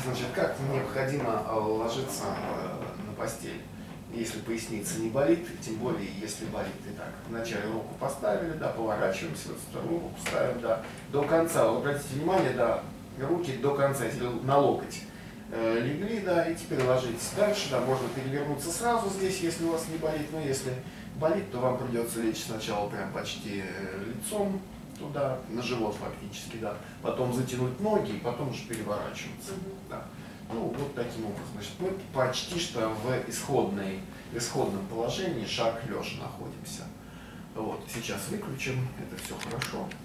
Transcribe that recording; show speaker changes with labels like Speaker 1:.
Speaker 1: Значит, как необходимо ложиться на постель, если поясница не болит, тем более, если болит. Итак, вначале руку поставили, да, поворачиваемся, вот вторую руку ставим, да, до конца. Вот обратите внимание, да, руки до конца, если на локоть легли, да, и теперь ложитесь дальше, да, можно перевернуться сразу здесь, если у вас не болит, но если болит, то вам придется лечь сначала прям почти лицом туда, на живот фактически, да, потом затянуть ноги и потом уже переворачиваться, да. Ну, вот таким образом. Значит, мы почти что в исходном положении, шаг лежа находимся. Вот, сейчас выключим, это все хорошо.